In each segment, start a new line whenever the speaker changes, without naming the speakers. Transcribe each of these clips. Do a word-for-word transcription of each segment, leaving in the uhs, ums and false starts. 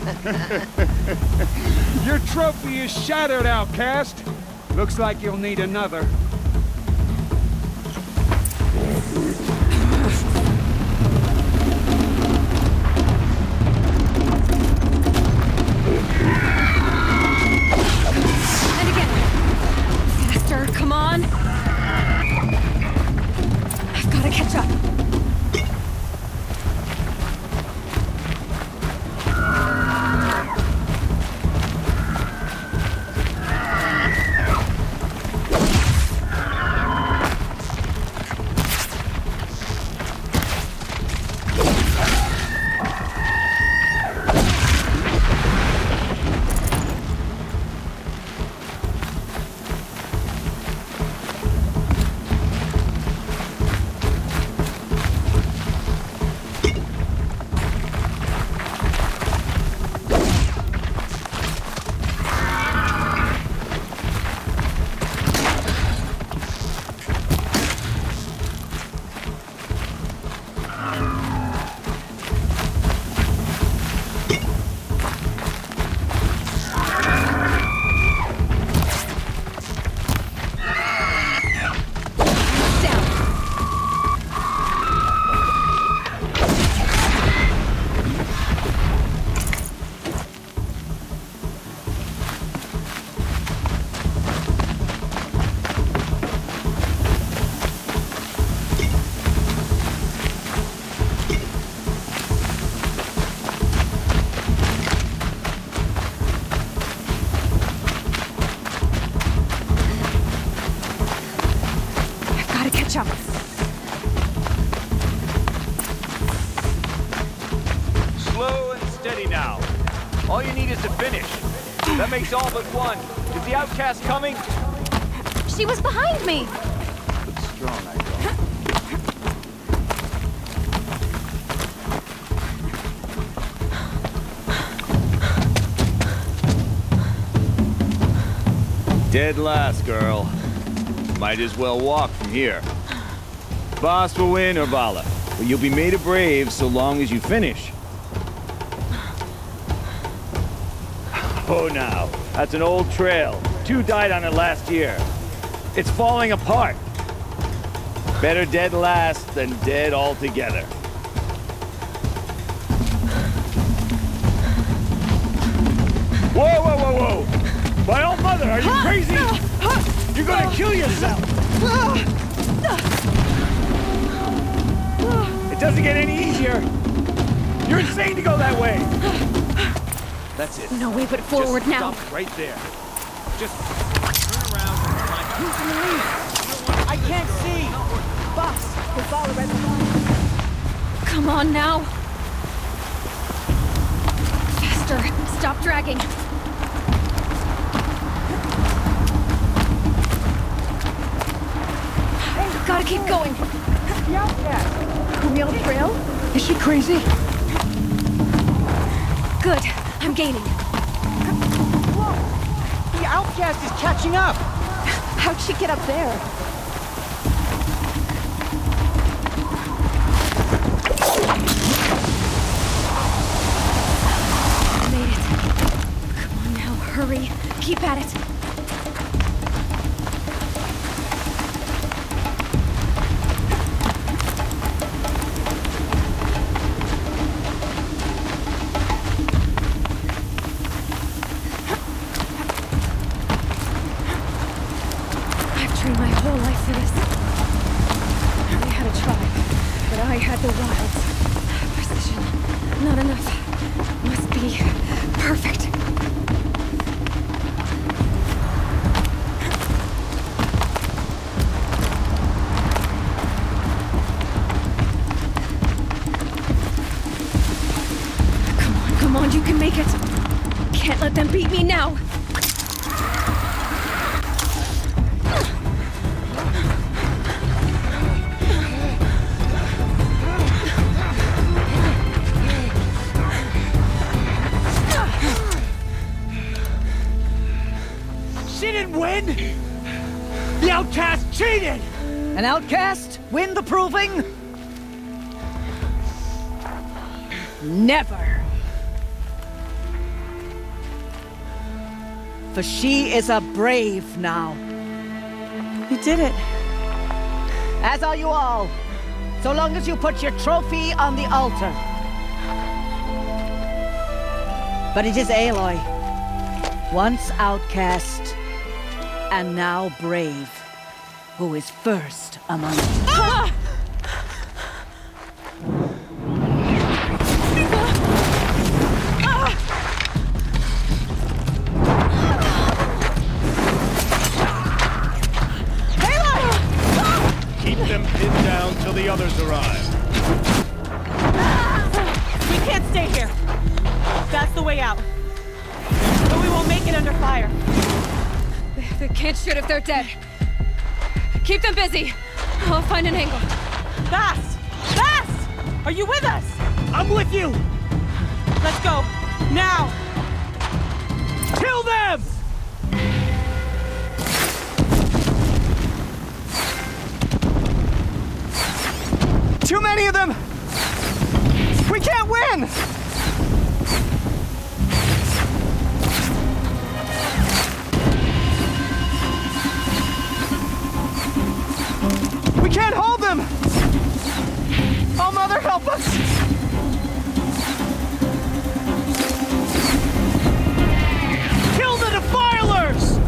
Your trophy is shattered, outcast. Looks like you'll need another.
And again. Faster, come on. I've got to catch up.
Slow and steady now. All you need is to finish. That makes all but one. Is the outcast coming?
She was behind me.
Looks strong, I thought. Dead last, girl. Might as well walk from here. Boss will win, Urvala, but you'll be made a brave so long as you finish. Oh, now, that's an old trail. Two died on it last year. It's falling apart. Better dead last than dead altogether. Whoa, whoa, whoa, whoa! My old mother, are you crazy? You're gonna kill yourself! It doesn't get any easier! You're insane to go that way! That's it.
No way but forward
Just
now.
Stop right there. Just turn around and find who's in the lead.
I can't see! Boss, we're followed by the line.
Come on now. Faster. Stop dragging. Gotta keep going.
The outcast! Camille Trail?
Is she crazy?
Good. I'm gaining.
Whoa! The outcast is catching up!
How'd she get up there?
Made it. Come on now, hurry. Keep at it. My whole life for this. I had a tribe, but I had the wilds. Precision. Not enough. Must be perfect. Come on, come on, you can make it. Can't let them beat me now.
Win? The outcast cheated!
An outcast? Win the proving? Never. For she is a brave now.
You did it.
As are you all. So long as you put your trophy on the altar. But it is Aloy, once outcast, and now brave, who is first among you.
Ah!
Keep them pinned down till the others arrive.
We can't stay here. That's the way out. But we won't make it under fire.
They, they can't shoot if they're dead. Keep them busy. I'll find an angle.
Fast! Fast! Are you with us?
I'm with you!
Let's go. Now!
Kill them!
Too many of them! We can't win! We can't hold them! Oh, Mother, help us!
Kill the Defilers!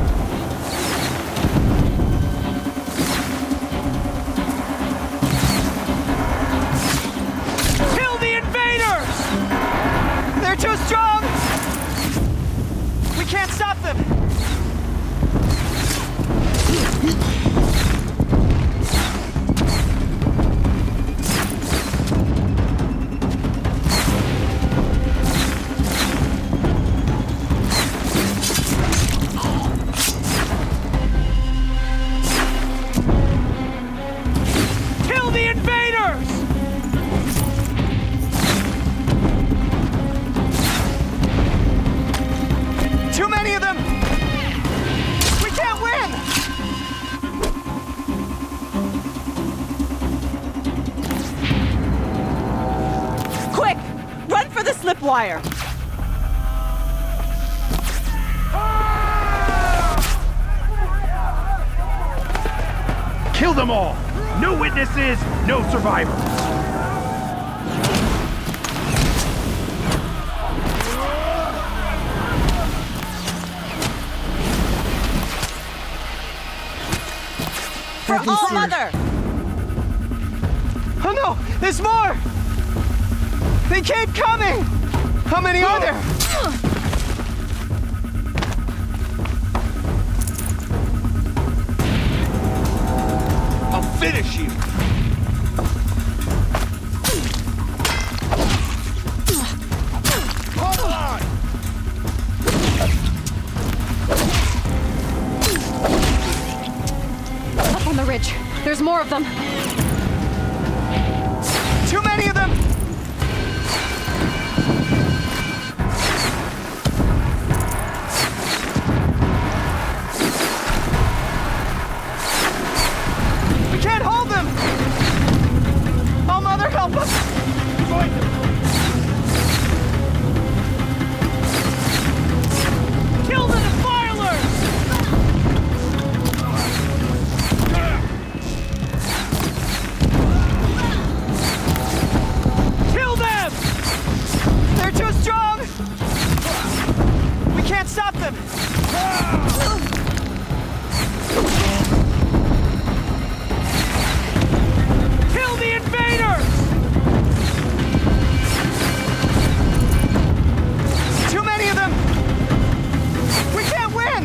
Kill the Invaders!
They're too strong! We can't stop them!
Kill the Invaders!
Too many of them! We can't win!
Quick! Run for the slip wire!
Kill them all! No witnesses, no survivors!
For All Mother!
Oh no! There's more! They keep coming! How many are there?
I'll finish you! Hold on!
Up on the ridge. There's more of them.
Too many of them! We can't hold them! Oh, Mother, help us!
Fight them!
Kill the Defilers! Kill them!
They're too strong! We can't stop them!
Kill the Invaders!
Too many of them! We can't win!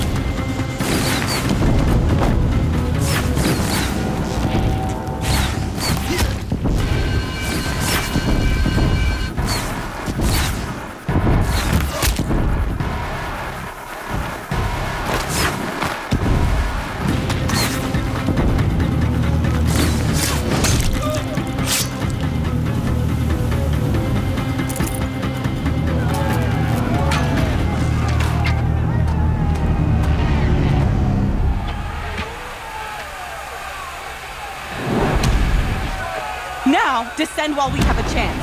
Now, descend while we have a chance.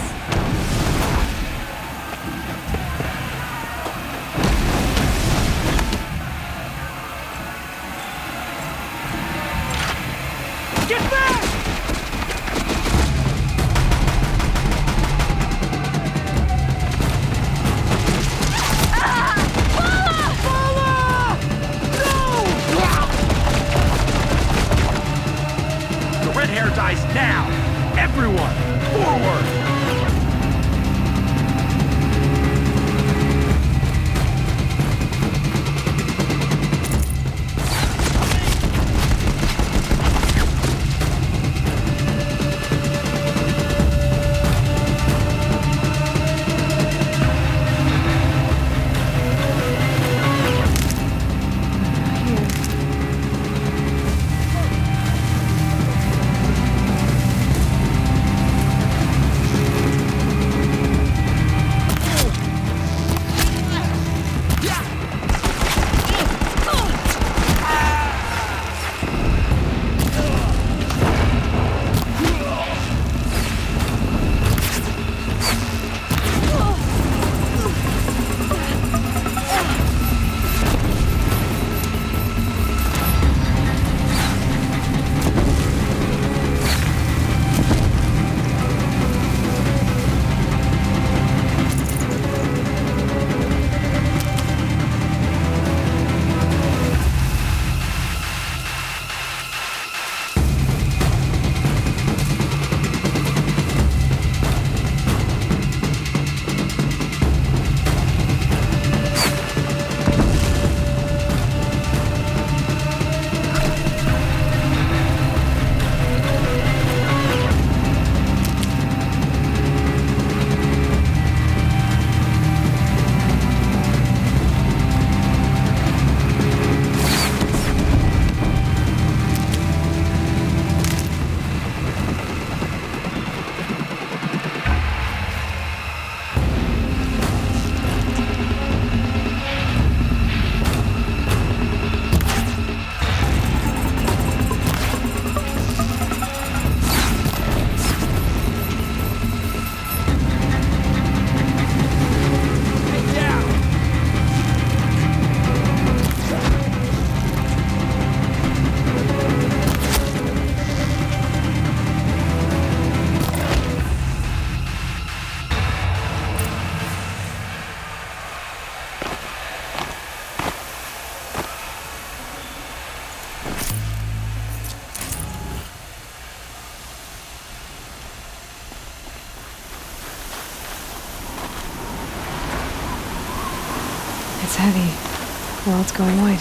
It's heavy. Well, it's going white.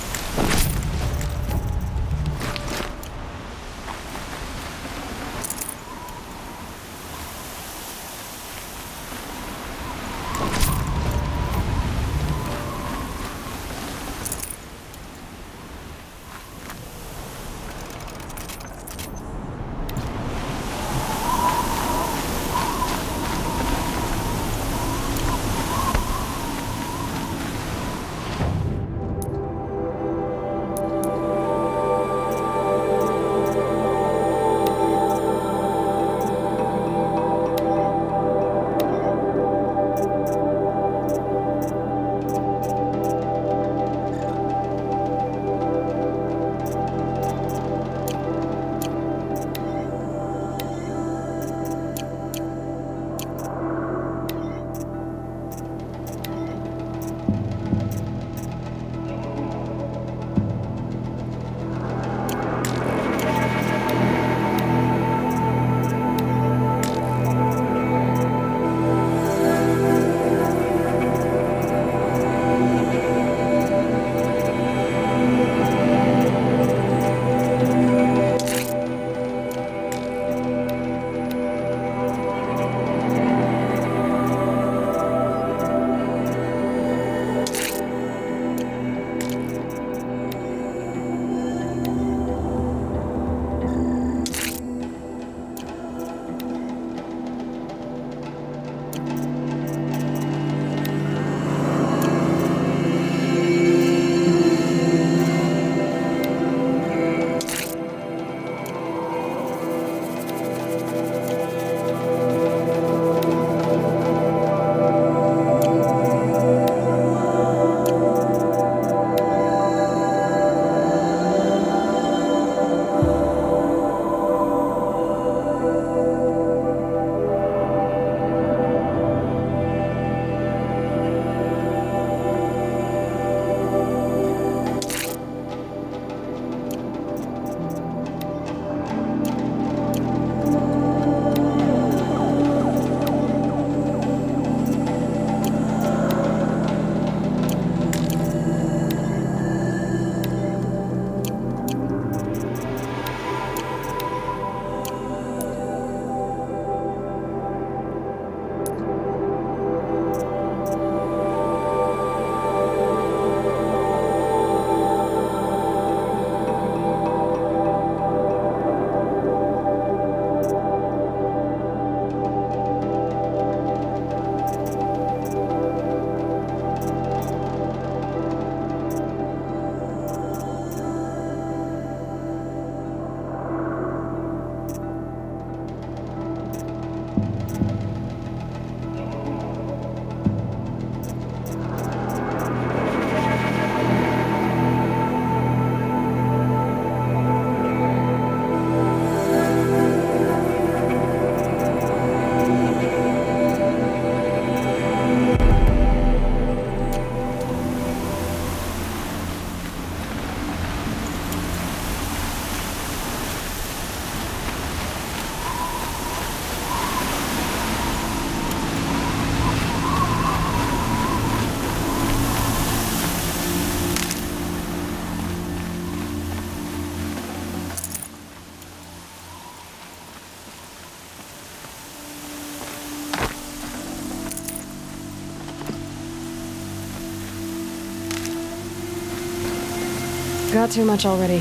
Got too much already.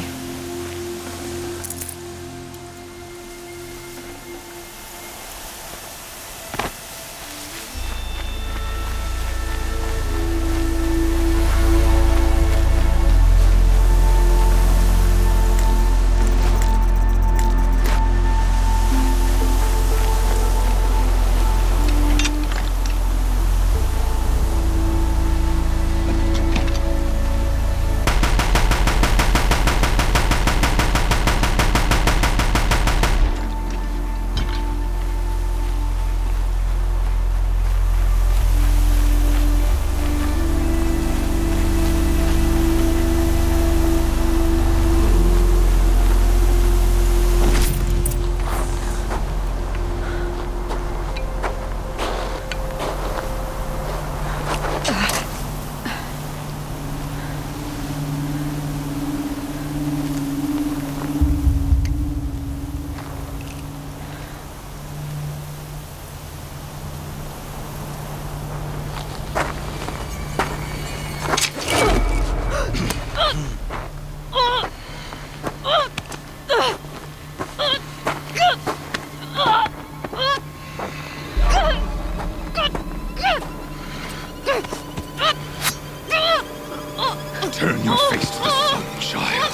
Turn your face to the sun, child.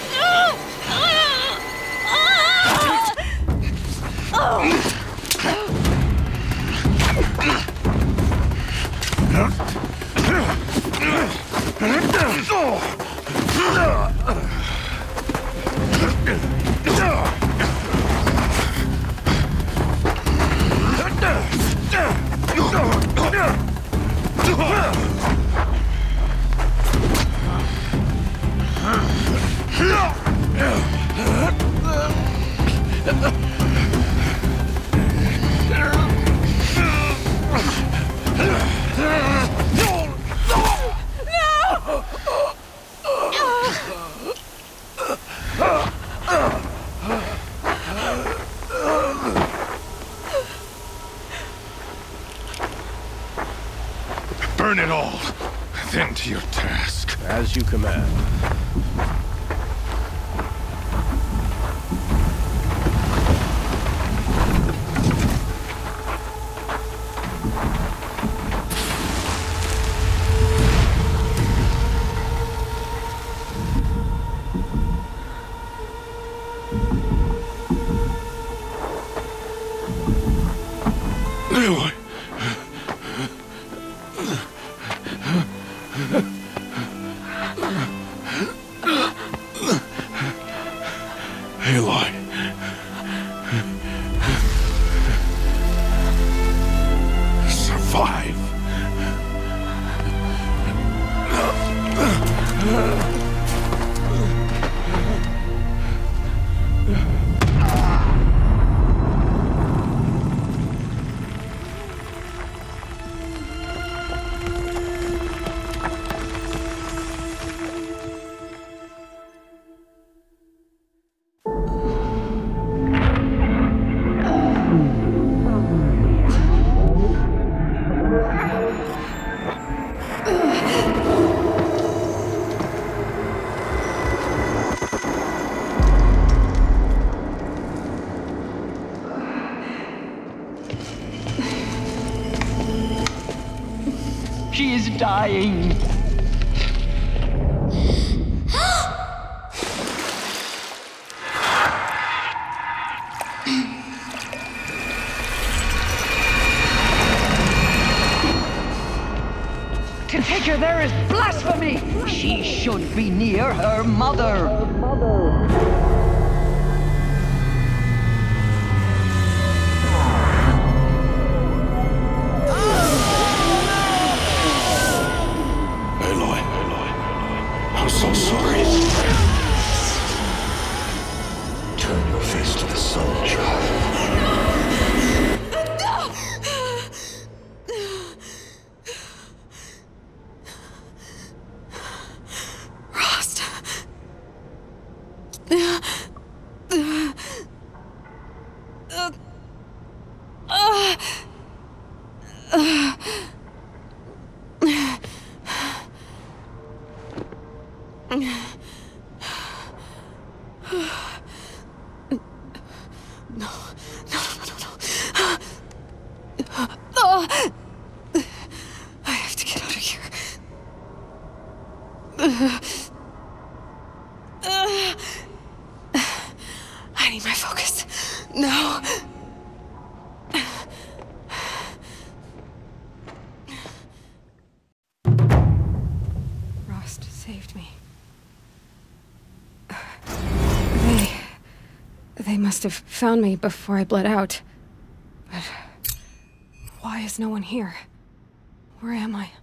Burn it all, then to your task.
As you command.
Aloy! Aloy. Survive.
She is dying. To take her there is blasphemy. She should be near her mother.
Aloy, Aloy, I'm so sorry. Turn your face to the sun, child.
Rost. No, no, no, no, no. Oh. I have to get out of here. I need my focus. No. Rost saved me. They... They must have found me before I bled out. But... why is no one here? Where am I?